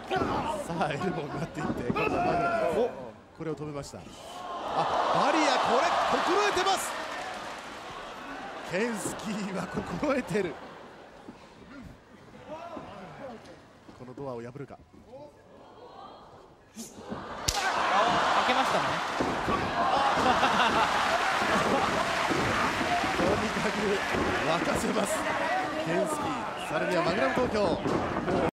さあエルボーになっていって今度はマグナム、お、これを止めました。バリア、これ心得てます。ケンスキーは心得てる。このドアを破るか。 開けましたね。 とにかく沸かせますケンスキー、さらにはマグナム東京。